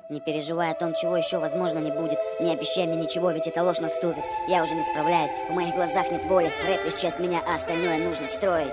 Не переживай о том, чего еще возможно не будет. Не обещай мне ничего, ведь это ложь наступит. Я уже не справляюсь, в моих глазах нет воли. Рэп лишь часть меня, а остальное нужно строить.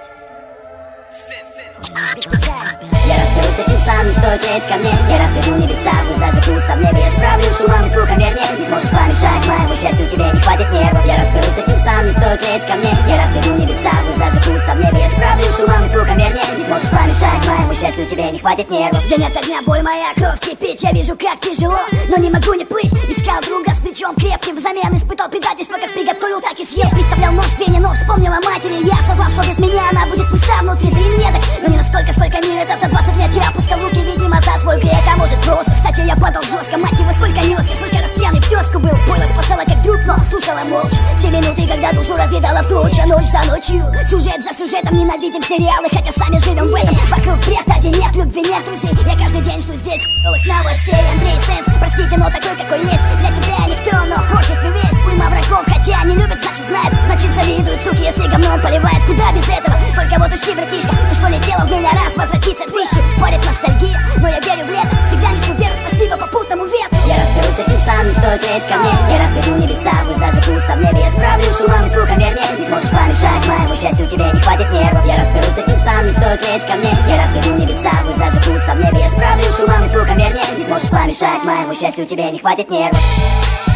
Я разберусь с этим сам, не стоит лезть ко мне. Я разведу небеса, пусть даже пусто в небе. Я справлюсь шумом и слухом, вернее. Не сможешь помешать моему счастью, тебе не хватит нервов. Я разберусь с этим сам, не стоит лезть ко мне. Я разведу небеса, пусть даже пусто в небе. Я справлюсь шумом и слухом, вернее. Не сможешь помешать моему счастью, тебе не хватит нервов. День ото дня боль моя, кровь кипит. Я вижу, как тяжело, но не могу не плыть. Искал друга с плечом крепким, взамен испытал предательство. Как приготовил, так и съел. Представлял нож к вене, но вспомнила матери. Я осознал, что без меня она будет пуста внутри. Древнеток, но не настолько, сколько мир этот за 20 лет. Я опускал руки, видимо, за свой грех. А может просто, кстати, я падал жестко. Мать его, сколько нес, я сколько раз пьяный в тезку был. Понял, спасала как друг, но слушала молча. Все минуты, когда душу разъедала в клочья. Ночь за ночью, сюжет за сюжетом. Ненавидим сериалы, хотя сами живем в этом. Вокруг бред, один нет любви, нет друзей. Я каждый день жду здесь новых новостей. Андрей Сенс, простите, но такой, какой есть. Для тебя я никто, но в творчестве весь. Уйма врагов, хотя не любят, значит знают. Значит завидуют, суки, если говном поливает. Куда без этого? Только вот ушли, братишка. То, что летело в меня раз, возвратится тысячи. Парит ностальгия, но я верю в лето. Всегда несу веру, спасибо попутному ветру. Я разберусь с этим сам, не стоит лезть ко мне. Я разведу небеса, пусть даже пусто в небе. Я справлюсь шумом и слухом, вернее. Не сможешь помешать моему счастью, тебе не хватит нервов. Я разберусь с этим сам, не стоит лезть ко мне. Я разведу небеса, пусть даже пусто в небе. Я справлюсь шумом и слухом, вернее. Не сможешь помешать моему счастью, тебе не хватит нервов.